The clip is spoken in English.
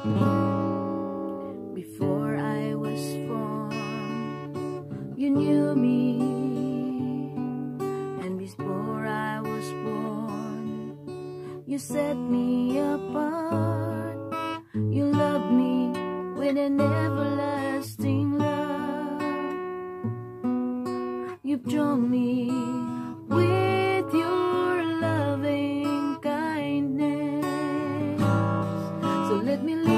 Before I was born, you knew me, and before I was born, you set me apart. You loved me with an everlasting love. You've drawn me with your loving kindness. So let me live